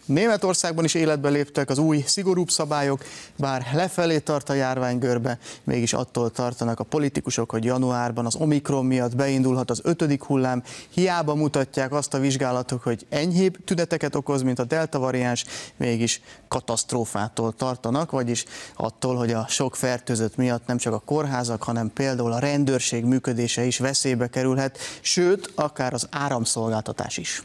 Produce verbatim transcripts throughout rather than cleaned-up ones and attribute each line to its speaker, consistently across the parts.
Speaker 1: Németországban is életbe léptek az új, szigorúbb szabályok, bár lefelé tart a járványgörbe, mégis attól tartanak a politikusok, hogy januárban az Omikron miatt beindulhat az ötödik hullám, hiába mutatják azt a vizsgálatok, hogy enyhébb tüneteket okoz, mint a delta variáns, mégis katasztrófától tartanak, vagyis attól, hogy a sok fertőzött miatt nem csak a kórházak, hanem például a rendőrség működése is veszélybe kerülhet, sőt, akár az áramszolgáltatás is.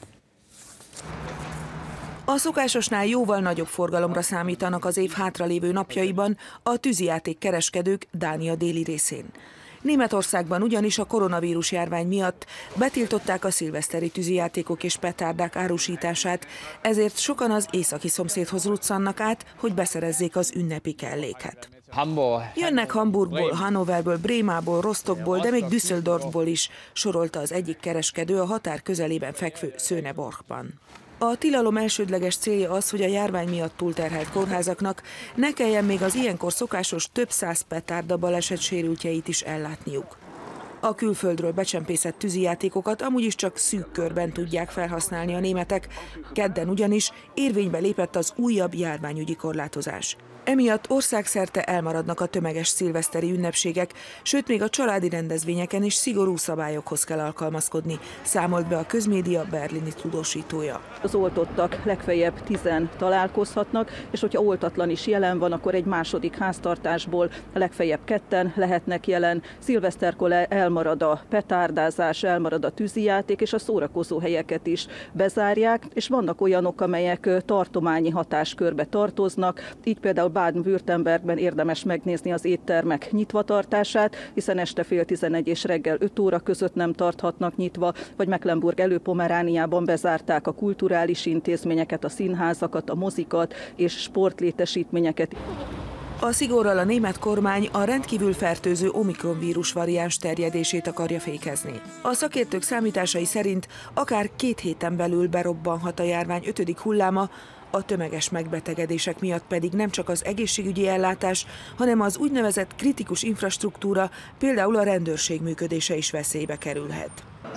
Speaker 2: A szokásosnál jóval nagyobb forgalomra számítanak az év hátralévő napjaiban a tűzijáték kereskedők Dánia déli részén. Németországban ugyanis a koronavírus járvány miatt betiltották a szilveszteri tűzijátékok és petárdák árusítását, ezért sokan az északi szomszédhoz ruccannak át, hogy beszerezzék az ünnepi kelléket. Jönnek Hamburgból, Hannoverből, Brémából, Rostokból, de még Düsseldorfból is, sorolta az egyik kereskedő a határ közelében fekvő Söneborgban. A tilalom elsődleges célja az, hogy a járvány miatt túlterhelt kórházaknak ne kelljen még az ilyenkor szokásos több száz petárda baleset sérültjeit is ellátniuk. A külföldről becsempészett tűzijátékokat amúgy is csak szűk körben tudják felhasználni a németek, kedden ugyanis érvénybe lépett az újabb járványügyi korlátozás. Emiatt országszerte elmaradnak a tömeges szilveszteri ünnepségek, sőt még a családi rendezvényeken is szigorú szabályokhoz kell alkalmazkodni, számolt be a közmédia berlini tudósítója.
Speaker 3: Az oltottak legfeljebb tizen találkozhatnak, és hogyha oltatlan is jelen van, akkor egy második háztartásból legfeljebb ketten lehetnek jelen. Szilveszterkor elmarad a petárdázás, elmarad a tűzijáték, és a szórakozó helyeket is bezárják, és vannak olyanok, amelyek tartományi hatáskörbe tartoznak, így például Baden-Württembergben érdemes megnézni az éttermek nyitvatartását, hiszen este fél tizenegy és reggel öt óra között nem tarthatnak nyitva, vagy Mecklenburg Előpomerániában bezárták a kulturális intézményeket, a színházakat, a mozikat és sportlétesítményeket.
Speaker 2: A szigorral a német kormány a rendkívül fertőző Omikron vírus variáns terjedését akarja fékezni. A szakértők számításai szerint akár két héten belül berobbanhat a járvány ötödik hulláma, a tömeges megbetegedések miatt pedig nem csak az egészségügyi ellátás, hanem az úgynevezett kritikus infrastruktúra, például a rendőrség működése is veszélybe kerülhet.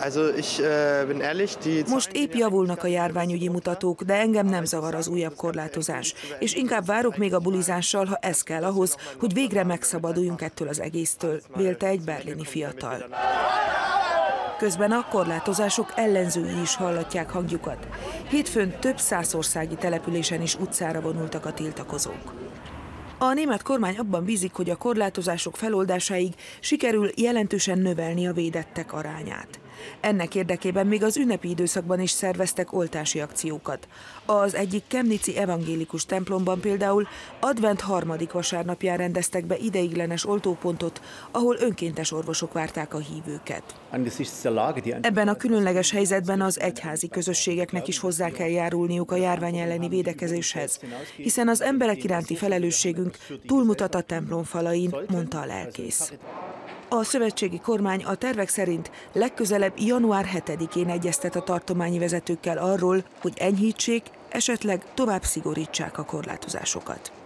Speaker 2: Most épp javulnak a járványügyi mutatók, de engem nem zavar az újabb korlátozás, és inkább várok még a bulizással, ha ez kell ahhoz, hogy végre megszabaduljunk ettől az egésztől, vélte egy berlini fiatal. Közben a korlátozások ellenzői is hallatják hangjukat. Hétfőn több száz országi településen is utcára vonultak a tiltakozók. A német kormány abban bízik, hogy a korlátozások feloldásáig sikerül jelentősen növelni a védettek arányát. Ennek érdekében még az ünnepi időszakban is szerveztek oltási akciókat. Az egyik chemnitzi evangélikus templomban például advent harmadik vasárnapján rendeztek be ideiglenes oltópontot, ahol önkéntes orvosok várták a hívőket. Ebben a különleges helyzetben az egyházi közösségeknek is hozzá kell járulniuk a járvány elleni védekezéshez, hiszen az emberek iránti felelősségünk túlmutat a templom falain, mondta a lelkész. A szövetségi kormány a tervek szerint legközelebb január hetedikén egyeztet a tartományi vezetőkkel arról, hogy enyhítsék, esetleg tovább szigorítsák a korlátozásokat.